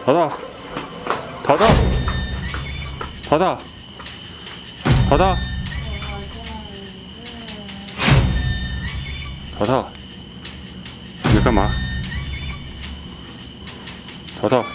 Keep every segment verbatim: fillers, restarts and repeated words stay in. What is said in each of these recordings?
淘淘，淘淘，淘淘，淘淘，淘淘，你在干嘛？淘淘。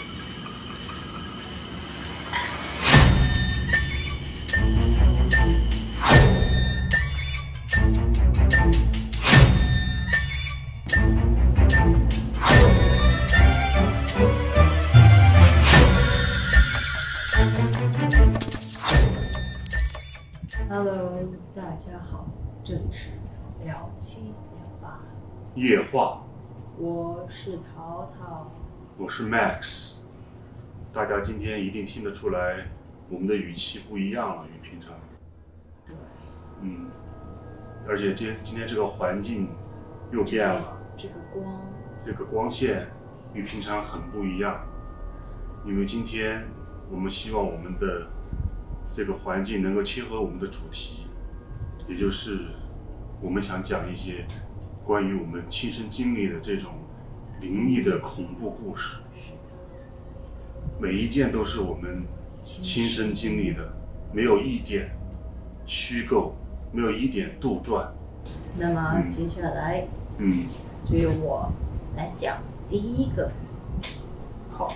Hello， 大家好，这里是聊七聊八夜话， 我是淘淘， 我是 Max。大家今天一定听得出来，我们的语气不一样了，与平常。 对， 嗯，而且今今天这个环境又变了， 这个光， 这个光线与平常很不一样。因为今天我们希望我们的这个环境能够切合我们的主题，也就是我们想讲一些关于我们亲身经历的这种灵异的恐怖故事。每一件都是我们亲身经历的，没有一点虚构，没有一点杜撰。 那么接下来， 嗯， 就由我来讲第一个。 好。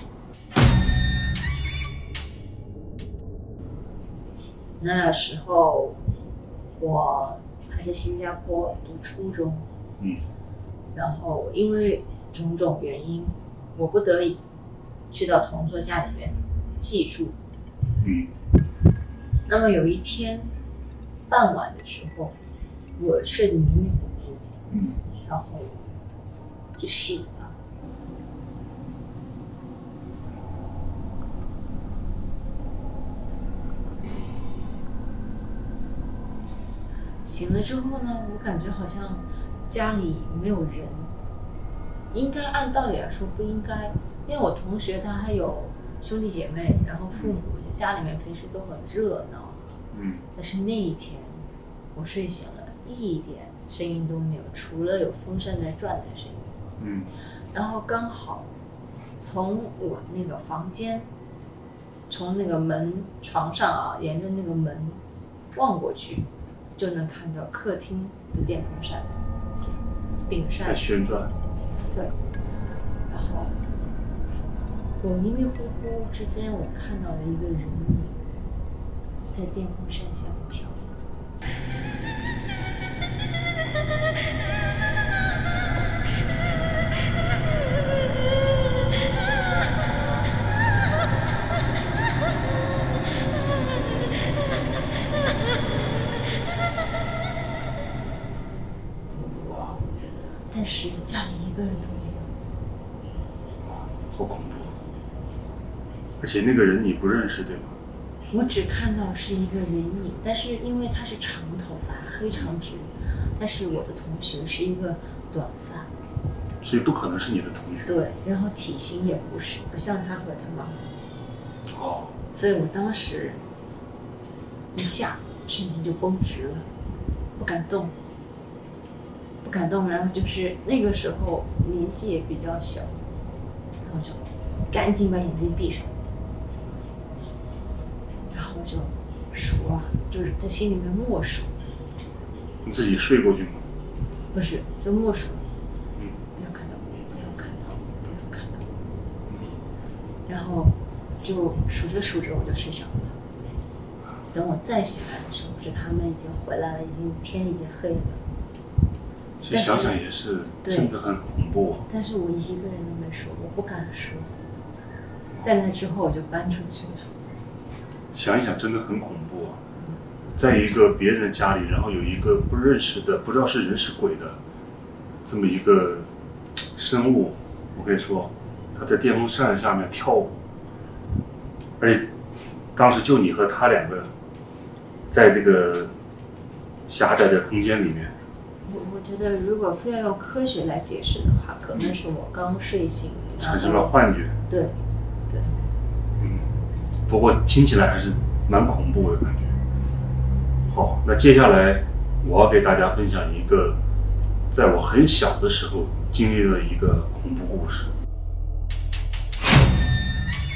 那时候我还在新加坡读初中， 嗯， 然后因为种种原因，我不得已去到同桌家里面寄住。 嗯， 那么有一天傍晚的时候，我睡得迷迷糊糊， 嗯， 然后就醒了。 醒了之后呢，我感觉好像家里没有人，应该按道理来说不应该，因为我同学他还有兄弟姐妹，然后父母家里面平时都很热闹， 嗯， 但是那一天我睡醒了，一点声音都没有，除了有风扇在转的声音， 嗯， 然后刚好从我那个房间，从那个门床上啊，沿着那个门望过去。 就能看到客厅的电风扇顶扇在旋转， 对，然后我迷迷糊糊之间，我看到了一个人影在电风扇下飘。但是家里一个人都没有， 好恐怖！而且那个人你不认识，对吗？ 我只看到是一个人影，但是因为他是长头发、黑长直，但是我的同学是一个短发， 所以不可能是你的同学。 对，然后体型也不是，不像他和他妈。 哦。 所以我当时一下神经就绷直了，不敢动。 不敢动，然后就是那个时候年纪也比较小，然后就赶紧把眼睛闭上，然后就数啊，就是在心里面默数。 你自己睡过去吗？ 不是，就默数。 嗯。 不要看到，不要看到，不要看到。然后就数着数着我就睡着了。等我再醒来的时候，是他们已经回来了，已经天已经黑了。 其实想想也是，真的很恐怖。 但是我一个人都没说，我不敢说。在那之后我就搬出去了。 想一想，真的很恐怖啊！在一个别人的家里，然后有一个不认识的、不知道是人是鬼的这么一个生物，我跟你说，他在电风扇下面跳舞，而且当时就你和他两个在这个狭窄的空间里面。 我我觉得，如果非要用科学来解释的话，可能是我刚睡醒， 产生了幻觉。 对，对。 嗯，不过听起来还是蛮恐怖的感觉。好，那接下来我要给大家分享一个，在我很小的时候经历了一个恐怖故事。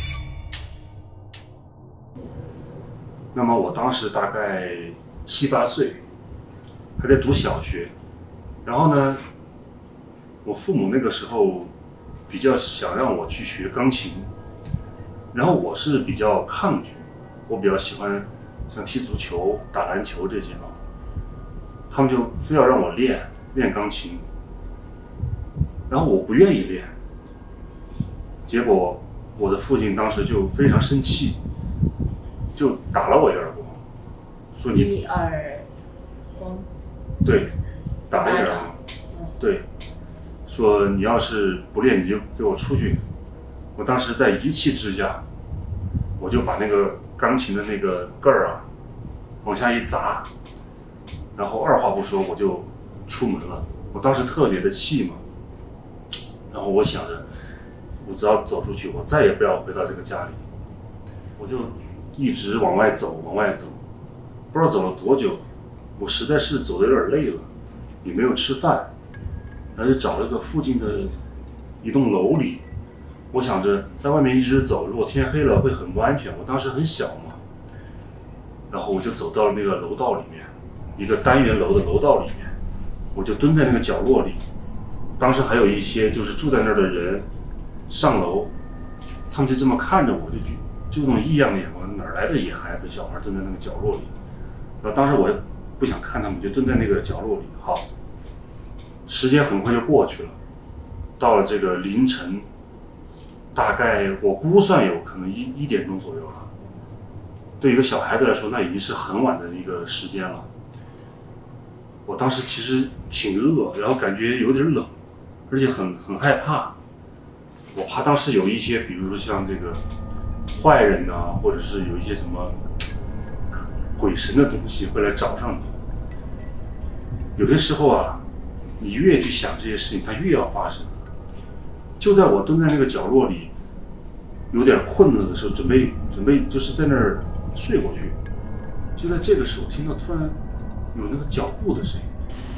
那么我当时大概七八岁，还在读小学。然后呢，我父母那个时候比较想让我去学钢琴，然后我是比较抗拒，我比较喜欢像踢足球、打篮球这些啊，他们就非要让我练练钢琴，然后我不愿意练，结果我的父亲当时就非常生气，就打了我一耳光，说你一耳光， 对，打了一耳光，对，说你要是不练，你就给我出去。我当时在一气之下，我就把那个钢琴的那个盖儿啊往下一砸，然后二话不说我就出门了。我当时特别的气嘛，然后我想着，我只要走出去，我再也不要回到这个家里。我就一直往外走，往外走，不知道走了多久，我实在是走的有点累了，也没有吃饭，然后就找了个附近的一栋楼里。我想着在外面一直走，如果天黑了会很不安全。我当时很小嘛，然后我就走到了那个楼道里面，一个单元楼的楼道里面，我就蹲在那个角落里。当时还有一些就是住在那儿的人上楼，他们就这么看着我，就就那种异样的眼光，哪来的野孩子小孩蹲在那个角落里。然后当时我也不想看他们，就蹲在那个角落里。好，时间很快就过去了，到了这个凌晨。大概我估算有可能一一点钟左右了，对一个小孩子来说，那已经是很晚的一个时间了。我当时其实挺饿，然后感觉有点冷，而且很很害怕。我怕当时有一些，比如说像这个坏人呐、啊，或者是有一些什么鬼神的东西会来找上你。有些时候啊，你越去想这些事情，它越要发生。就在我蹲在那个角落里，有点困了的时候，准备准备就是在那儿睡过去。就在这个时候，听到突然有那个脚步的声音。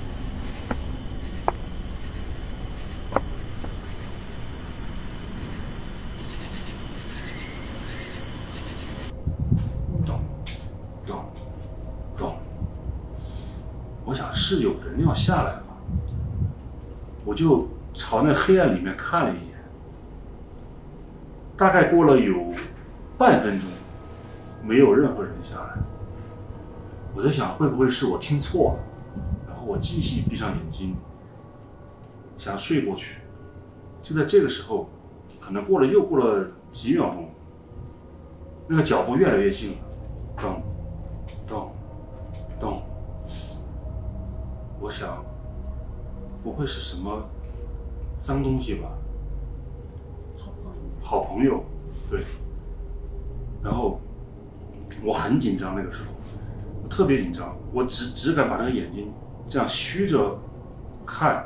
咚咚咚，我想是有人要下来了，我就朝那黑暗里面看了一眼，大概过了有半分钟，没有任何人下来。我在想会不会是我听错了，然后我继续闭上眼睛，想睡过去。就在这个时候，可能过了又过了几秒钟，那个脚步越来越近了，咚咚咚。我想，不会是什么脏东西吧？ 好朋友， 好朋友，对。然后我很紧张，那个时候我特别紧张，我只只敢把那个眼睛这样虚着看，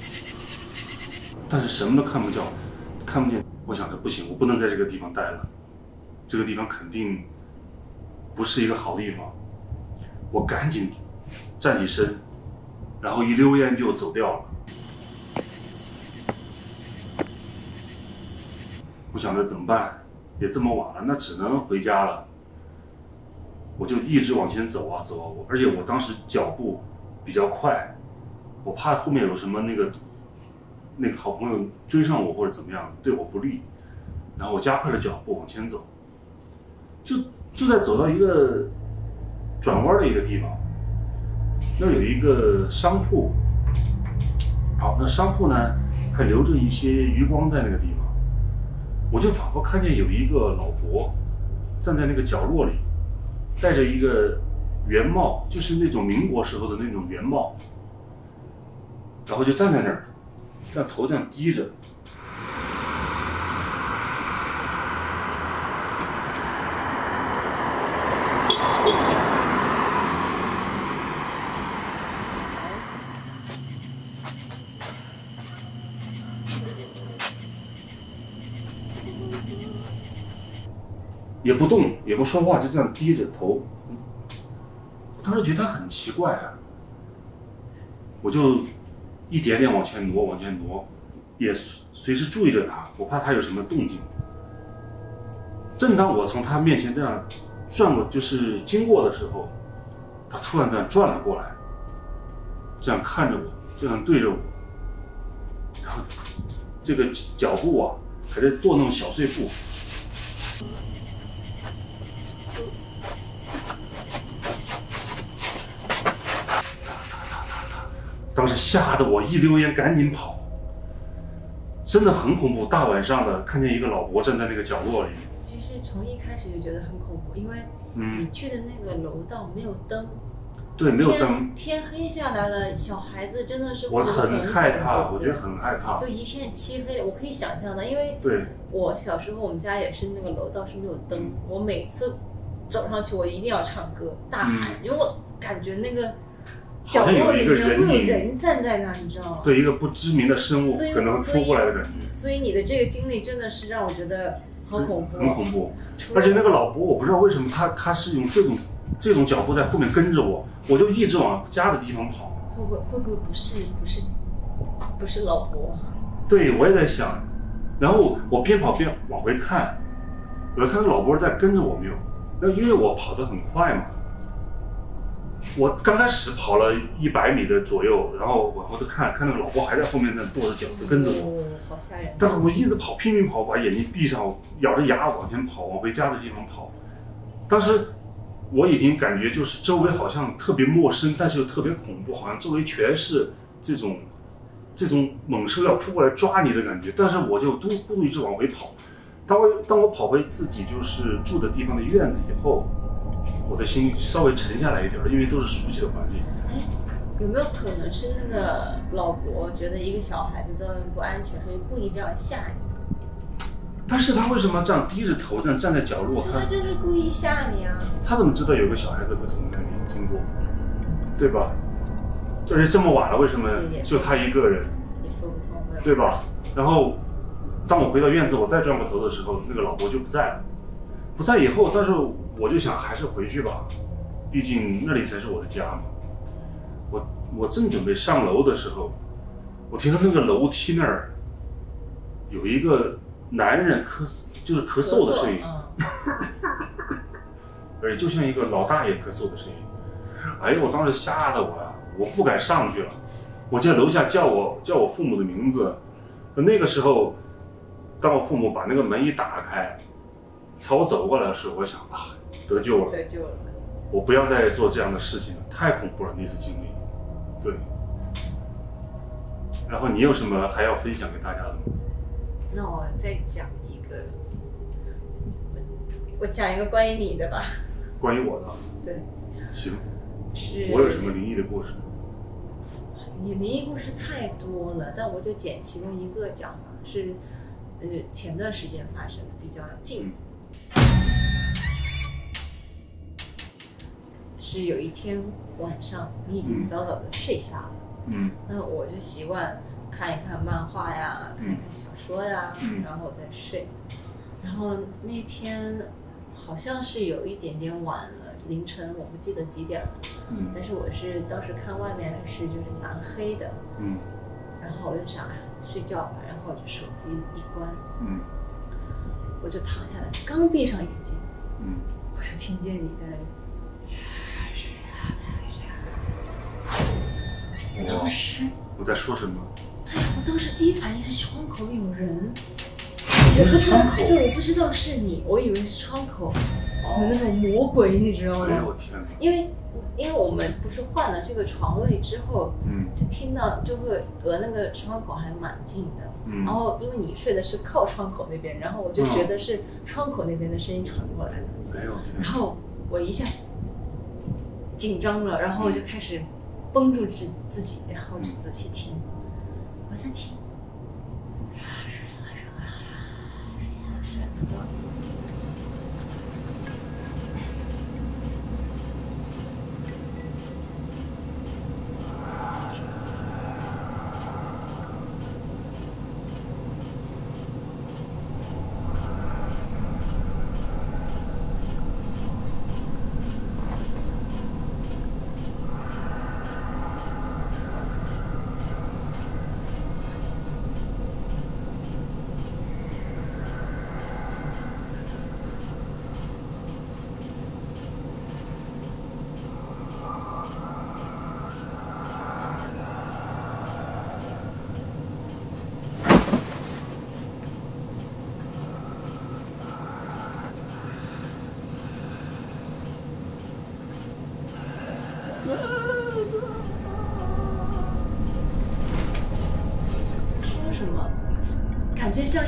但是什么都看不见，看不见。我想着不行，我不能在这个地方待了，这个地方肯定不是一个好地方。我赶紧站起身，然后一溜烟就走掉了。我想着怎么办？也这么晚了，那只能回家了。我就一直往前走啊走啊，我而且我当时脚步比较快，我怕后面有什么那个那个好朋友追上我或者怎么样，对我不利。然后我加快了脚步往前走，就就在走到一个转弯的一个地方，那有一个商铺。好，那商铺呢还留着一些余光在那个地方。我就仿佛看见有一个老伯站在那个角落里，戴着一个圆帽，就是那种民国时候的那种圆帽，然后就站在那儿，这样头这样低着。也不动，也不说话，就这样低着头。我当时觉得他很奇怪啊，我就一点点往前挪，往前挪，也随时注意着他，我怕他有什么动静。正当我从他面前这样转过就是经过的时候，他突然这样转了过来，这样看着我，这样对着我，然后这个脚步啊还在跺那种小碎步。当时吓得我一溜烟赶紧跑，真的很恐怖。大晚上的看见一个老伯站在那个角落里。 其实从一开始就觉得很恐怖，因为你去的那个楼道没有灯， 嗯、对，没有灯， 天黑下来了，小孩子真的是我很害怕，我觉得很害怕， 就一片漆黑。我可以想象的，因为对我小时候我们家也是那个楼道是没有灯， 嗯、 我每次走上去我一定要唱歌大喊， 嗯、 因为我感觉那个。角落里面会有人站在那儿，你知道吗？ 对，一个不知名的生物可能会扑过来的感觉。 所以你的这个经历真的是让我觉得很恐怖， 很恐怖。而且那个老伯，我不知道为什么他他是用这种这种脚步在后面跟着我，我就一直往家的地方跑。 会不会会不会不是不是不是老伯？ 对，我也在想。然后我边跑边往回看，我要看到老伯在跟着我没有？那因为我跑得很快嘛。我刚开始跑了一百米的左右，然后往后头看，看那个老伯还在后面那跺着脚就跟着我， 哦，好吓人！ 但是我一直跑，拼命跑，把眼睛闭上，咬着牙往前跑，往回家的地方跑。当时我已经感觉就是周围好像特别陌生，但是又特别恐怖，好像周围全是这种这种猛兽要扑过来抓你的感觉。但是我就嘟嘟一直往回跑。当我当我跑回自己就是住的地方的院子以后。我的心稍微沉下来一点，因为都是熟悉的环境。 哎，有没有可能是那个老伯觉得一个小孩子在外面不安全，所以故意这样吓你？ 但是他为什么这样低着头这样站在角落？ 他就是故意吓你啊！ 他怎么知道有个小孩子会从那里经过？对吧？而且这么晚了，为什么就他一个人？ 也说不通， 对吧？然后当我回到院子，我再转过头的时候，那个老伯就不在了。不在以后，但是我就想还是回去吧，毕竟那里才是我的家嘛。我我正准备上楼的时候，我听到那个楼梯那儿有一个男人咳嗽，就是咳嗽的声音，而且就像一个老大爷咳嗽的声音。哎呦，我当时吓得我呀，我不敢上去了，我在楼下叫我叫我父母的名字。那个时候，当我父母把那个门一打开。朝我走过来的时候，我想啊，得救了， 得救了， 我不要再做这样的事情了，太恐怖了那次经历。对。然后你有什么还要分享给大家的吗？ 那我再讲一个，我讲一个关于你的吧。 关于我的。 对。 行。 是。 我有什么灵异的故事？ 你灵异故事太多了，但我就捡其中一个讲吧，是呃前段时间发生的，比较近。嗯是有一天晚上，你已经早早的睡下了，嗯，那我就习惯看一看漫画呀，看一看小说呀，嗯、然后再睡。然后那天好像是有一点点晚了，凌晨我不记得几点了，嗯，但是我是当时看外面是就是蛮黑的，嗯，然后我就想睡觉吧，然后我就手机一关，嗯，我就躺下来，刚闭上眼睛，嗯，我就听见你在那里。我当时我在说什么？ 对呀，我当时第一反应是窗口有人， 我不是窗口， 对，我不知道是你，我以为是窗口有那种魔鬼，你知道吗？ 哎呦天哪！ 因为因为我们不是换了这个床位之后，嗯，就听到就会隔那个窗口还蛮近的，嗯，然后因为你睡的是靠窗口那边，然后我就觉得是窗口那边的声音传过来的， 哎呦天！ 然后我一下紧张了，然后我就开始绷住自自己，然后就仔细听，我在听，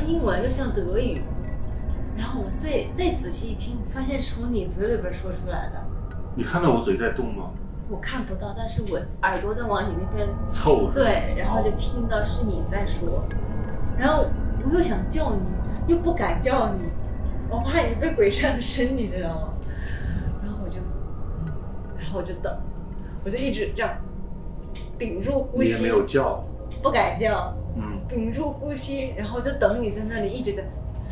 英文又像德语，然后我再再仔细一听，发现是从你嘴里边说出来的。 你看到我嘴在动吗？ 我看不到，但是我耳朵在往你那边凑着。 对，然后就听到是你在说，然后我又想叫你，又不敢叫你，我怕你被鬼上身，你知道吗？然后我就，嗯，然后我就等，我就一直这样屏住呼吸。 你也没有叫。 不敢叫。 嗯。 屏住呼吸，然后就等你在那里一直在。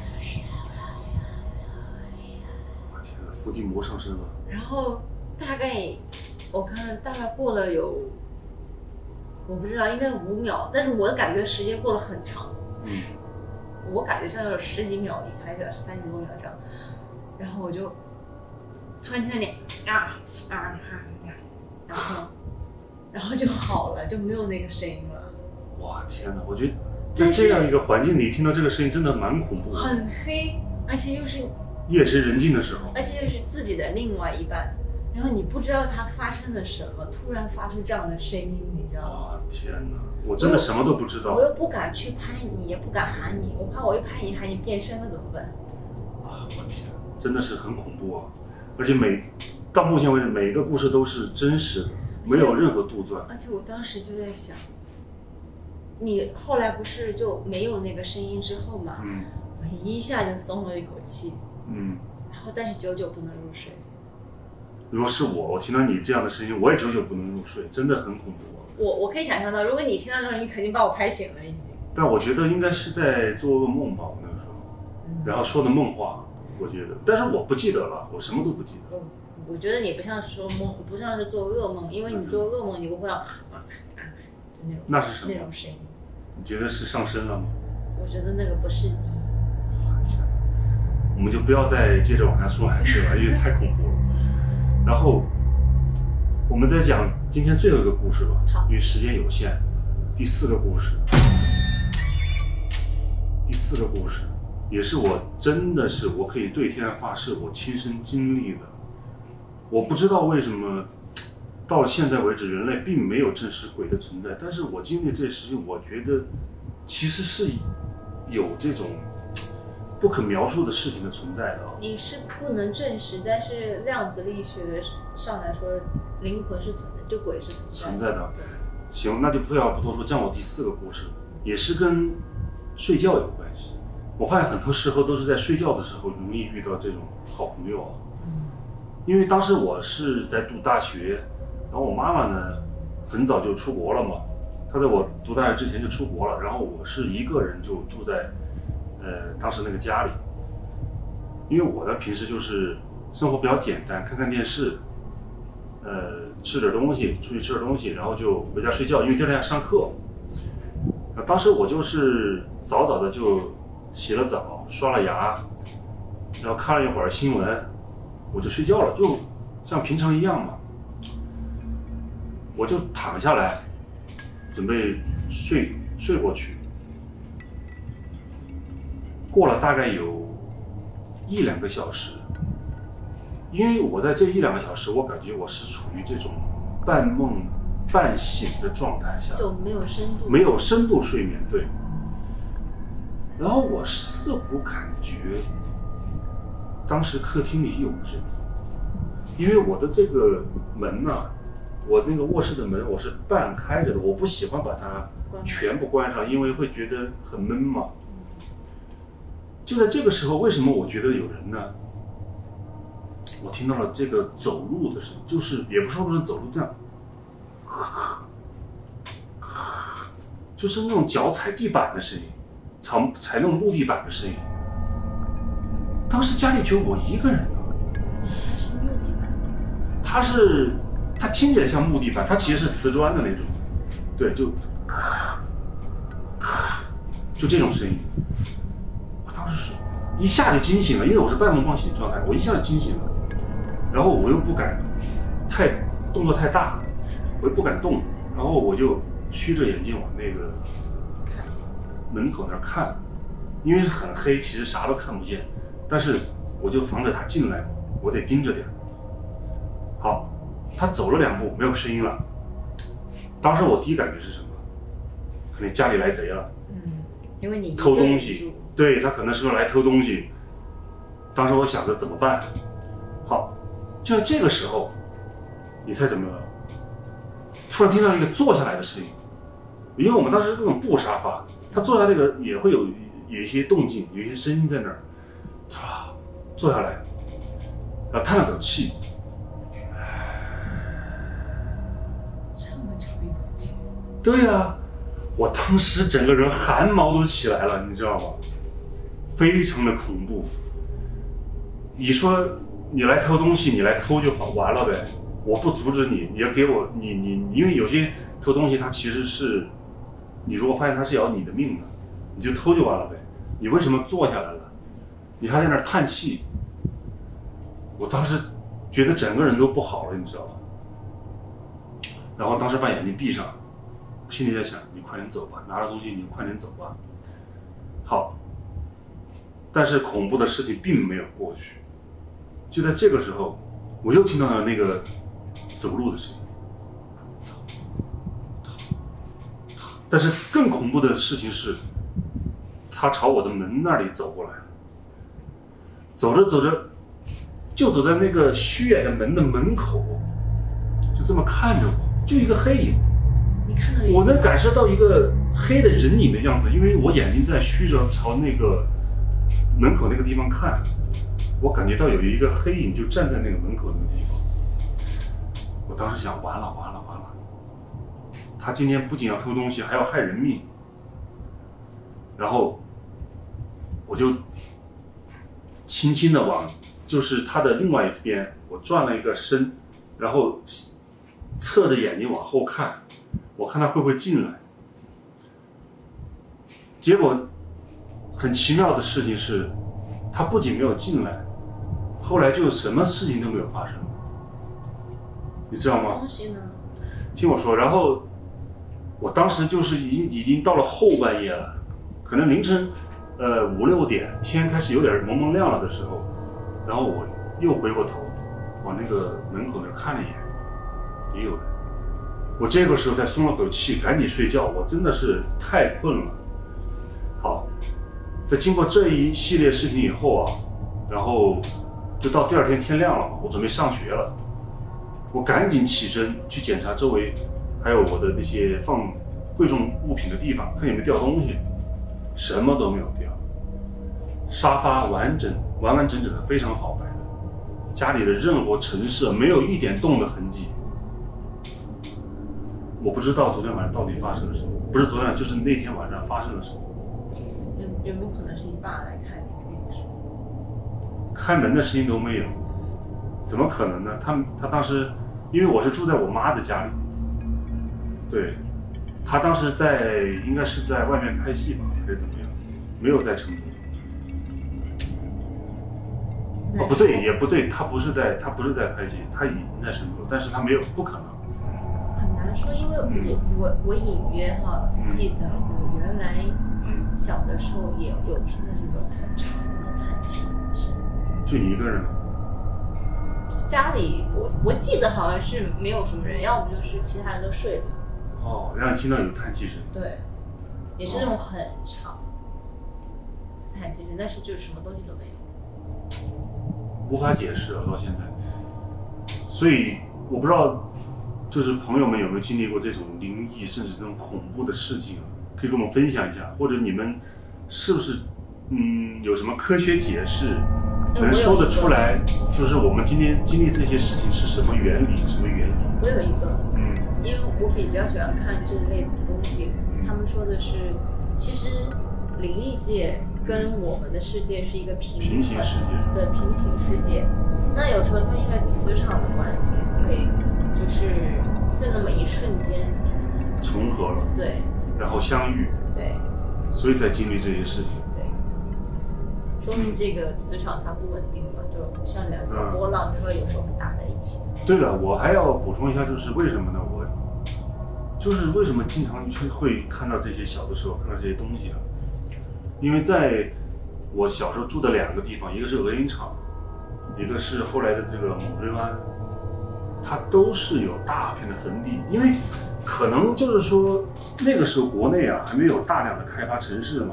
天哪，伏地魔上身了。 然后大概我看大概过了有，我不知道应该五秒，但是我感觉时间过得很长。 嗯。 我感觉像有十几秒还是三十多秒这样，然后我就突然听到你啊啊啊，然后然后就好了，就没有那个声音了。 哇天哪！我觉得在这样一个环境里听到这个声音真的蛮恐怖的。 很黑，而且又是夜深人静的时候， 而且又是自己的另外一半，然后你不知道它发生了什么，突然发出这样的声音，你知道吗？ 哇天哪！我真的什么都不知道。 我又不敢去拍你，也不敢喊你，我怕我一拍你喊你变身了怎么办？ 啊，我天，真的是很恐怖啊！而且每到目前为止，每一个故事都是真实的，没有任何杜撰。 而且我当时就在想，你后来不是就没有那个声音之后嘛？ 嗯。 我一下就松了一口气。 嗯。 然后，但是久久不能入睡。 如果是我，我听到你这样的声音，我也久久不能入睡，真的很恐怖啊。 我我可以想象到，如果你听到这种，你肯定把我拍醒了已经。 但我觉得应该是在做噩梦吧，我那个时候， 嗯、然后说的梦话，我觉得，但是我不记得了，我什么都不记得。 我我觉得你不像是说梦，不像是做噩梦，因为你做噩梦你不会啊啊啊，就那种那是什么那种声音？ 你觉得是上身了吗？ 我觉得那个不是你。 哇天！我们就不要再接着往下说下去了，因为太恐怖了。然后我们再讲今天最后一个故事吧， 好， 因为时间有限。第四个故事，第四个故事也是我真的是我可以对天发誓，我亲身经历的。我不知道为什么到现在为止，人类并没有证实鬼的存在，但是我经历这些事情，我觉得其实是有这种不可描述的事情的存在的。 你是不能证实，但是量子力学的上来说，灵魂是存在，就鬼是存在的。 存在的。行，那就废话不多说，讲我第四个故事，也是跟睡觉有关系。我发现很多时候都是在睡觉的时候容易遇到这种好朋友啊。因为当时我是在读大学，然后我妈妈呢很早就出国了嘛，她在我读大学之前就出国了，然后我是一个人就住在呃当时那个家里。因为我呢平时就是生活比较简单，看看电视，呃吃点东西，出去吃点东西，然后就回家睡觉，因为第二天要上课。那当时我就是早早的就洗了澡，刷了牙，然后看了一会儿新闻，我就睡觉了，就像平常一样嘛。我就躺下来，准备睡睡过去。过了大概有一两个小时，因为我在这一两个小时，我感觉我是处于这种半梦半醒的状态下， 就没有深度， 没有深度睡眠，对。然后我似乎感觉，当时客厅里有人，因为我的这个门呢、啊，我那个卧室的门我是半开着的，我不喜欢把它全部关上，因为会觉得很闷嘛。就在这个时候，为什么我觉得有人呢？我听到了这个走路的声音，就是也不说不是走路这样，就是那种脚踩地板的声音，踩踩那种木地板的声音。当时家里只有我一个人呢。 是木地板。 它是，它听起来像木地板，它其实是瓷砖的那种，对，就就这种声音。我当时一下就惊醒了，因为我是半梦半醒状态，我一下就惊醒了。然后我又不敢太动作太大，我又不敢动，然后我就虚着眼睛往那个门口那儿看，因为很黑，其实啥都看不见，但是我就防着他进来，我得盯着点。好，他走了两步，没有声音了。当时我第一感觉是什么？可能家里来贼了。 嗯，因为你偷东西， 对他可能是来偷东西。当时我想着怎么办？好，就在这个时候，你猜怎么了？突然听到一个坐下来的声音，因为我们当时那种布沙发，他坐下那个也会有有一些动静，有一些声音在那儿，唰，坐下来，然后叹了口气， 这么长一口气。 对呀、啊，我当时整个人汗毛都起来了，你知道吗？非常的恐怖。你说你来偷东西，你来偷就好，完了呗。我不阻止你，你要给我，你你，因为有些偷东西，它其实是，你如果发现它是要你的命的，你就偷就完了呗。你为什么坐下来了？你还在那儿叹气。我当时觉得整个人都不好了，你知道吗？然后当时把眼睛闭上，心里在想，你快点走吧，拿了东西你快点走吧。好，但是恐怖的事情并没有过去。就在这个时候，我又听到了那个走路的声音。但是更恐怖的事情是，他朝我的门那里走过来，走着走着，就走在那个虚掩的门的门口，就这么看着我，就一个黑影。 你看到我能感受到一个黑的人影的样子，因为我眼睛在虚着朝那个门口那个地方看，我感觉到有一个黑影就站在那个门口那个地方。我当时想，完了完了完了，他今天不仅要偷东西，还要害人命。然后我就轻轻的往就是他的另外一边，我转了一个身，然后侧着眼睛往后看，我看他会不会进来。结果很奇妙的事情是，他不仅没有进来，后来就什么事情都没有发生，你知道吗？ 东西呢？ 听我说，然后我当时就是已经已经到了后半夜了，可能凌晨呃五六点，天开始有点蒙蒙亮了的时候，然后我又回过头往那个门口那看了一眼，也有人。我这个时候才松了口气，赶紧睡觉。我真的是太困了。好，在经过这一系列事情以后啊，然后就到第二天天亮了嘛，我准备上学了，我赶紧起身去检查周围，还有我的那些放贵重物品的地方，看有没有掉东西，什么都没有掉。沙发完整完完整整的，非常好摆的，家里的任何陈设没有一点动的痕迹。我不知道昨天晚上到底发生了什么，不是昨天晚上，就是那天晚上发生了什么。 有有没有可能是你爸来看你跟你说？ 开门的声音都没有，怎么可能呢？他他当时，因为我是住在我妈的家里，对，他当时在应该是在外面拍戏吧，还是怎么样，没有在成都。哦，不对，也不对，他不是在他不是在拍戏，他已经在成都，但是他没有，不可能。 很难说，因为我、嗯、我我隐约哈记得我原来小的时候也有听到这种很长的叹气声。 就你一个人吗？ 家里我我记得好像是没有什么人，要不就是其他人都睡了。 哦，让你听到有叹气声。 对，也是那种很长的叹气声，但是就是什么东西都没有， 无法解释了到现在。所以我不知道。就是朋友们有没有经历过这种灵异甚至这种恐怖的事情，可以跟我们分享一下，或者你们是不是嗯有什么科学解释能说得出来？就是我们今天经历这些事情是什么原理？什么原理？ 我有一个， 嗯， 因为我比较喜欢看这类的东西，他们说的是，其实灵异界跟我们的世界是一个平平行世界， 对，平行世界。那有时候它因为磁场的关系，可以。就是在那么一瞬间重合了， 对， 然后相遇， 对， 所以才经历这些事情， 对，说明这个磁场它不稳定嘛，就像两条波浪，然后有时候会打在一起。 对了，我还要补充一下，就是为什么呢？我就是为什么经常会看到这些小的时候看到这些东西啊？因为在我小时候住的两个地方，一个是鹅营场，一个是后来的这个猛追湾。它都是有大片的坟地，因为可能就是说那个时候国内啊还没有大量的开发城市嘛，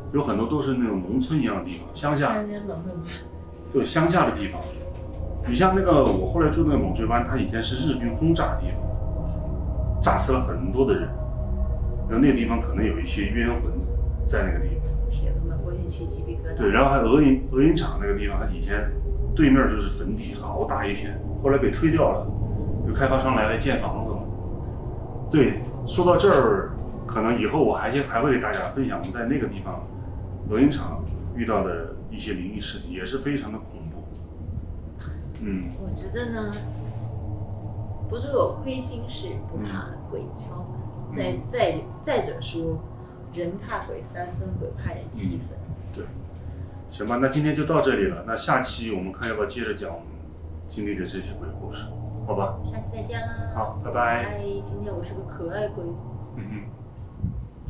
有很多都是那种农村一样的地方，乡下， 山间冷很怕。 对，乡下的地方。你像那个我后来住那个猛追湾，它以前是日军轰炸的地方，炸死了很多的人。然后那个地方可能有一些冤魂在那个地方。 铁子们，我也起鸡皮疙瘩。 对，然后还有鹅营鹅营场那个地方，它以前对面就是坟地，好大一片，后来被推掉了，有开发商来来建房子了。对，说到这儿，可能以后我还还会给大家分享我们在那个地方鹅营场遇到的一些灵异事情，也是非常的恐怖。嗯， 我觉得呢，不是有亏心事，不怕鬼敲门。 嗯、 再再再者说，人怕鬼三分，鬼怕人七分。 嗯、对，行吧，那今天就到这里了。那下期我们看要不要接着讲我们经历的这些鬼故事，好吧？ 下期再见啦。 好，拜拜。 拜。今天我是个可爱鬼。 嗯哼。